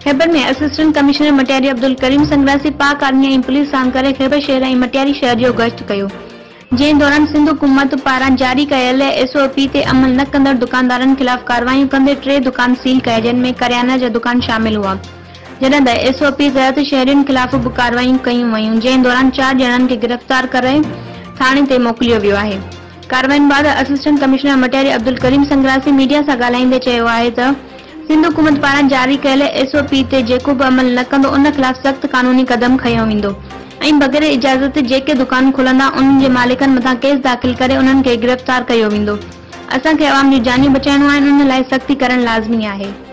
खैबर में assistant commissioner Matiari Abdul Karim Sangrasi Pak army ऐं police सां करे खैबर शहर ऐं मटियारी शहर जो गश्त कयो, जंहिं दौरान सिंध हुकूमत पारां जारी कयल SOP ते अमल न कंदड़ दुकानदारनि खिलाफ़ कार्रवाइयूं कंदे 3 दुकान सील कया, जिन में करियाना जा दुकान शामिल हुआ। जॾहिं त SOP तहत शहरियुनि खिलाफ़ बि कार्रवाइयूं कयूं वयूं, जंहिं दौरान 4 ॼणनि खे गिरफ़्तार करे थाणे ते मोकिलियो वियो आहे। कार्रवाइनि बाद assistant commissioner Matiari Abdul Karim Sangrasi media सां ॻाल्हाईंदे चयो आहे त सिंध हुकूमत पारां जारी कयल SOP ते जेको बि अमल न कंदो उन खिलाफ़ सख़्त कानूनी क़दम खंयो वेंदो ऐं बग़ैर इजाज़त जेके दुकान खुलंदा उन्हनि जे मालिकनि मथां केस दाख़िल करे उन्हनि खे गिरफ़्तार कयो वेंदो। असांखे अवाम जूं जानियूं बचाइणियूं आहिनि, उन लाइ सख़्ती करणु लाज़मी आहे।